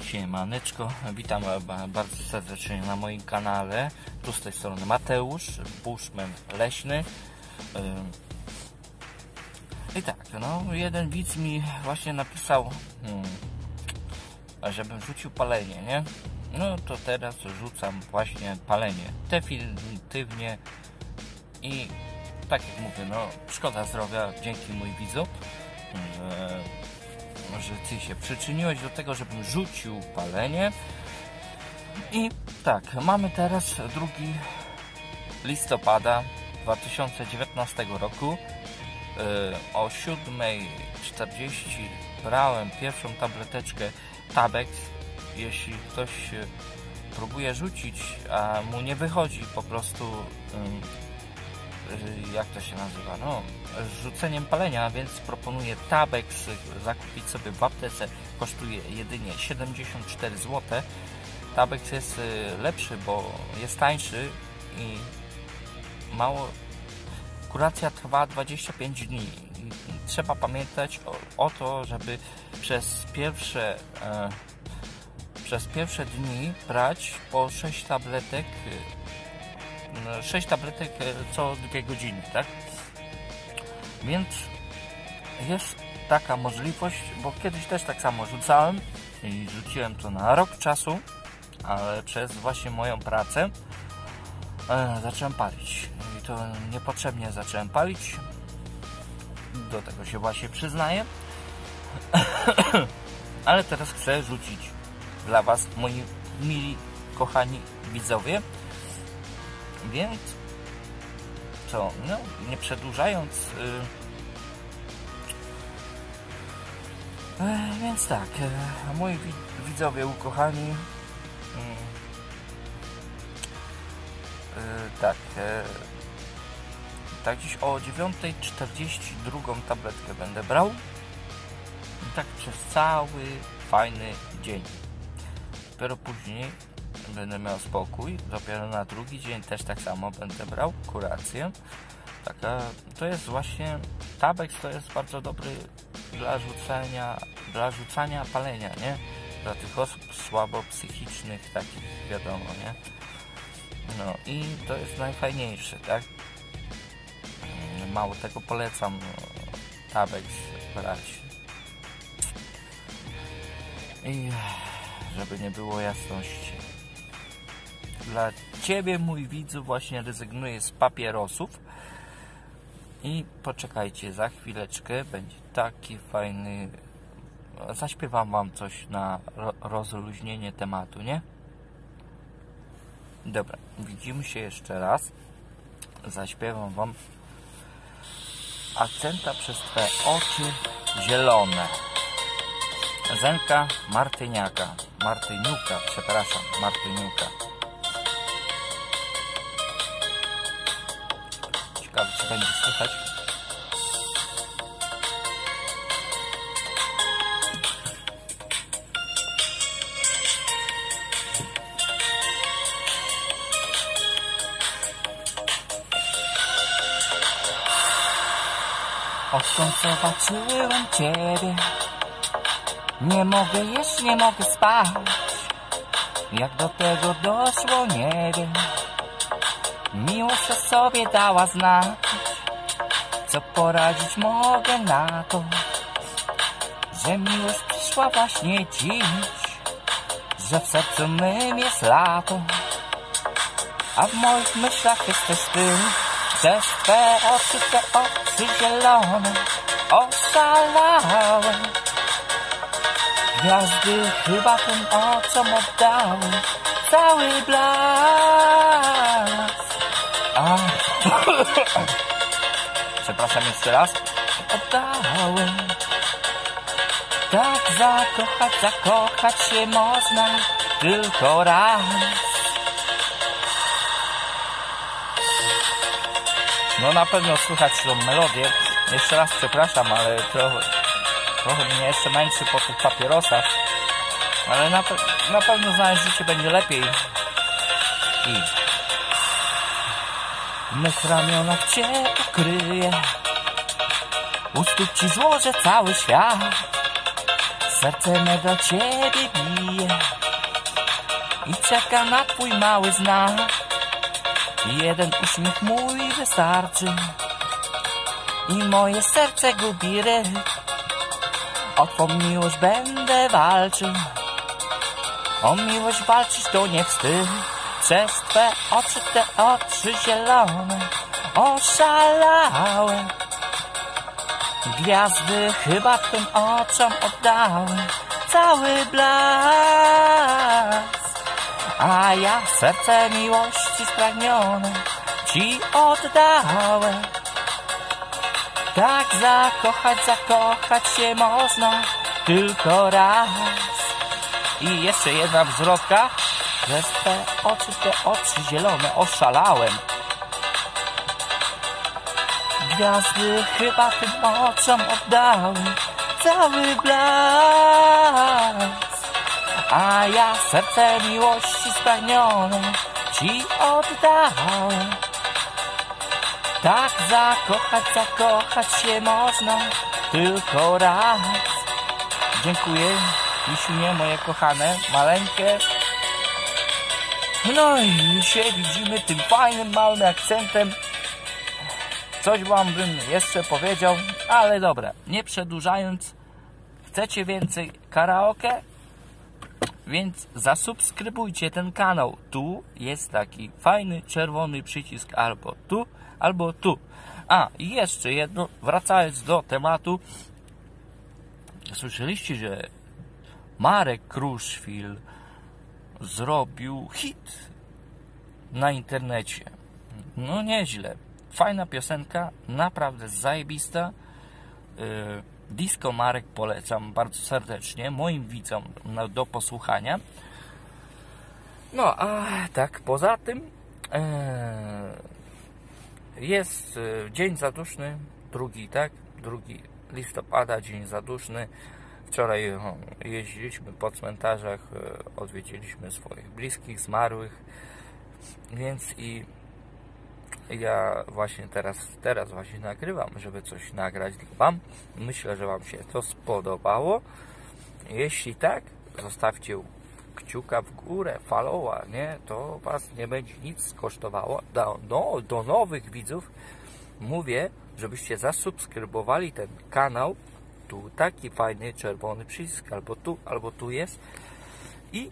Siemaneczko, witam bardzo serdecznie na moim kanale. Tu z tej strony Mateusz, bushman leśny. I tak, no jeden widz mi właśnie napisał, żebym rzucił palenie, nie? No to teraz rzucam właśnie palenie definitywnie i tak jak mówię, no szkoda zdrowia, dzięki mój widzu, że ty się przyczyniłeś do tego, żebym rzucił palenie. I tak, mamy teraz 2 listopada 2019 roku. O 7:40 brałem pierwszą tableteczkę Tabex. Jeśli ktoś próbuje rzucić, a mu nie wychodzi po prostu, jak to się nazywa, no rzuceniem palenia, więc proponuję Tabex zakupić sobie w aptece. Kosztuje jedynie 74 zł. Tabex jest lepszy, bo jest tańszy i mało. Kuracja trwa 25 dni. Trzeba pamiętać o to, żeby przez pierwsze dni brać po 6 tabletek co 2 godziny, tak? Więc jest taka możliwość, bo kiedyś też tak samo rzucałem i rzuciłem to na rok czasu, ale przez właśnie moją pracę zacząłem palić i to niepotrzebnie zacząłem palić, do tego się właśnie przyznaję. Ale teraz chcę rzucić dla was, moi mili, kochani widzowie, więc co, no nie przedłużając, więc tak, moi widzowie ukochani, tak dziś o 9:42 tabletkę będę brał i tak przez cały fajny dzień. Dopiero później będę miał spokój, dopiero na drugi dzień też tak samo będę brał kurację. To jest właśnie Tabex, to jest bardzo dobry dla rzucania palenia, nie? Dla tych osób słabo psychicznych, takich, wiadomo, nie? No i to jest najfajniejsze, tak? Mało tego, polecam Tabex brać. I żeby nie było jasności, dla ciebie, mój widzu, właśnie rezygnuję z papierosów i poczekajcie, za chwileczkę będzie taki fajny, zaśpiewam wam coś na rozluźnienie tematu, nie? Dobra, widzimy się jeszcze raz. Zaśpiewam wam Akcenta przez twe oczy zielone. Zenka Martyniuka, Martyniuka. Ciekawe, czy będzie słychać. Odkąd zobaczyłem ciebie, nie mogę jeść, nie mogę spać. Jak do tego doszło, nie wiem. Miłość o sobie dała znać. Co poradzić mogę na to, że miłość przyszła właśnie dziś, że w sercu mym jest lato, a w moich myślach jesteś ty. Przez twe oczy zielone oszalałem. Gwiazdy chyba tym oczom oddały cały blask. Przepraszam jeszcze raz. Oddałem. Tak zakochać się można tylko raz. No na pewno słychać tą melodię. Jeszcze raz przepraszam, ale trochę mnie jeszcze męczy po tych papierosach. Ale na pewno znaleźć życie będzie lepiej. I w mych ramionach cię ukryję. U stóp ci złożę cały świat. serce me do ciebie bije i czeka na twój mały znak. Jeden uśmiech mój wystarczy i moje serce gubi rytm. O twą miłość będę walczył, o miłość walczyć to nie wstyd. Przez twe oczy, te oczy zielone, oszalałe. Gwiazdy chyba twym oczom oddały cały blask, a ja serce miłości spragnione ci oddałem. Tak zakochać się można tylko raz. I jeszcze jedna wzrodka. Przez te oczy zielone oszalałem. Gwiazdy chyba tym oczom oddały cały blask, a ja serce miłości spragnione ci oddałem. Tak zakochać się można tylko raz. Dziękuję, Misiunie, moje kochane, maleńkie. No i się widzimy tym fajnym, małym akcentem. Coś wam bym jeszcze powiedział, ale dobra, nie przedłużając. Chcecie więcej karaoke? Więc zasubskrybujcie ten kanał. Tu jest taki fajny czerwony przycisk albo tu, albo tu. A, i jeszcze jedno, wracając do tematu. Słyszeliście, że Marek Kruszwil zrobił hit na internecie. No nieźle. Fajna piosenka, naprawdę zajebista. Disco Marek polecam bardzo serdecznie moim widzom do posłuchania. No a tak poza tym jest Dzień Zaduszny, 2 listopada, Dzień Zaduszny. Wczoraj jeździliśmy po cmentarzach, odwiedziliśmy swoich bliskich, zmarłych, więc i ja właśnie teraz właśnie nagrywam, żeby coś nagrać dla wam. Myślę, że wam się to spodobało. Jeśli tak, zostawcie kciuka w górę, followa, nie? To was nie będzie nic kosztowało. Do nowych widzów mówię, żebyście zasubskrybowali ten kanał. Tu taki fajny czerwony przycisk, albo tu jest. I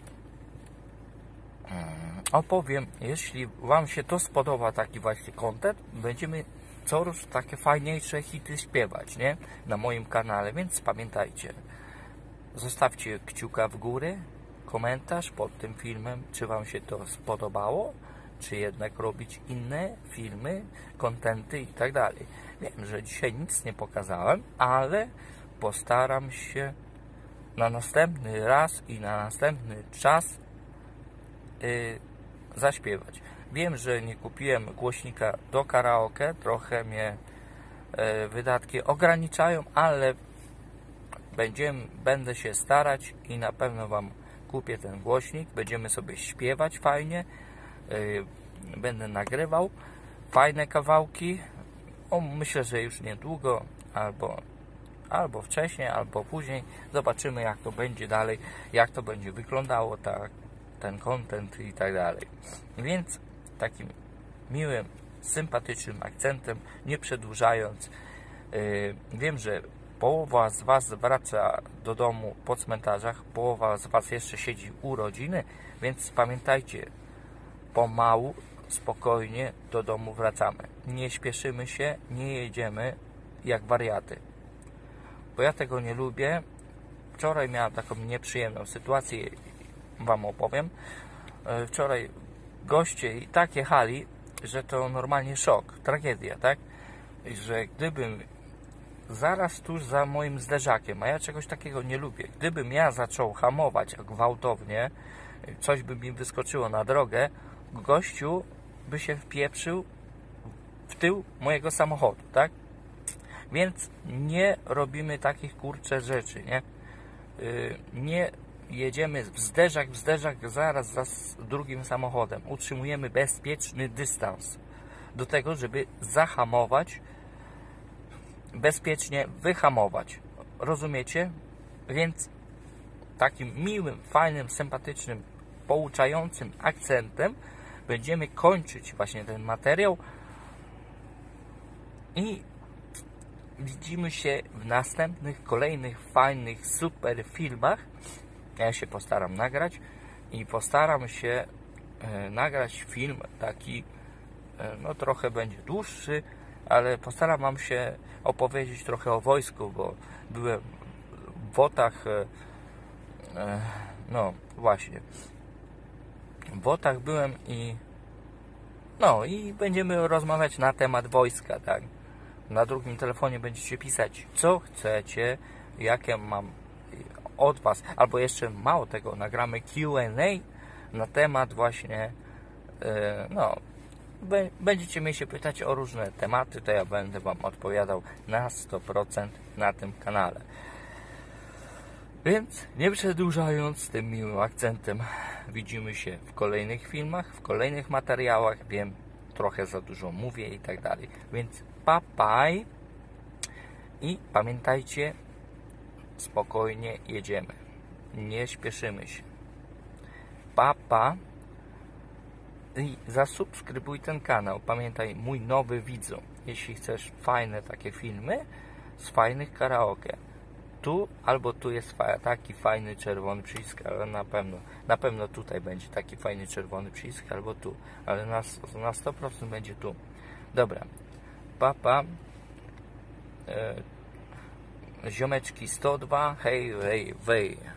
opowiem, jeśli wam się to spodoba, taki właśnie content, będziemy coraz takie fajniejsze hity śpiewać, nie? Na moim kanale, więc pamiętajcie, zostawcie kciuka w górę, komentarz pod tym filmem, czy wam się to spodobało, czy jednak robić inne filmy, kontenty i tak dalej. Wiem, że dzisiaj nic nie pokazałem, ale postaram się na następny raz i na następny czas zaśpiewać. Wiem, że nie kupiłem głośnika do karaoke, trochę mnie wydatki ograniczają, ale będę się starać i na pewno wam kupię ten głośnik. Będziemy sobie śpiewać fajnie, będę nagrywał fajne kawałki. Myślę, że już niedługo, albo wcześniej, albo później. Zobaczymy, jak to będzie dalej, jak to będzie wyglądało, ten content i tak dalej. Więc takim miłym, sympatycznym akcentem, nie przedłużając, wiem, że połowa z was wraca do domu po cmentarzach, połowa z was jeszcze siedzi u rodziny, więc pamiętajcie, pomału, spokojnie do domu wracamy. Nie śpieszymy się, nie jedziemy jak wariaty, bo ja tego nie lubię. Wczoraj miałem taką nieprzyjemną sytuację, wam opowiem. Wczoraj goście i tak jechali, że to normalnie szok, tragedia, tak? Że gdybym zaraz tuż za moim zderzakiem, a ja czegoś takiego nie lubię, gdybym ja zaczął hamować gwałtownie, coś by mi wyskoczyło na drogę, gościu by się wpieprzył w tył mojego samochodu, tak? Więc nie robimy takich kurcze rzeczy, nie? Nie jedziemy w zderzak zaraz za drugim samochodem. Utrzymujemy bezpieczny dystans do tego, żeby zahamować, bezpiecznie wyhamować. Rozumiecie? Więc takim miłym, fajnym, sympatycznym, pouczającym akcentem będziemy kończyć właśnie ten materiał i widzimy się w następnych, kolejnych, fajnych, super filmach. Ja się postaram nagrać i postaram się nagrać film taki, no trochę będzie dłuższy, ale postaram wam się opowiedzieć trochę o wojsku, bo byłem w WOT-ach, no właśnie, w WOT-ach byłem i będziemy rozmawiać na temat wojska, tak? Na drugim telefonie będziecie pisać, co chcecie, jakie mam od was, albo jeszcze mało tego, nagramy Q&A na temat właśnie, będziecie mnie się pytać o różne tematy, to ja będę wam odpowiadał na 100% na tym kanale. Więc nie przedłużając tym miłym akcentem, widzimy się w kolejnych filmach, w kolejnych materiałach. Wiem, trochę za dużo mówię i tak dalej. Więc pa i pamiętajcie, spokojnie jedziemy. Nie śpieszymy się. Pa i zasubskrybuj ten kanał. Pamiętaj, mój nowy widzu, jeśli chcesz fajne takie filmy z fajnych karaoke, tu albo tu jest taki fajny czerwony przycisk, ale na pewno tutaj będzie taki fajny czerwony przycisk, albo tu, ale na 100% będzie tu. Dobra, pa. Ziomeczki 102, hej,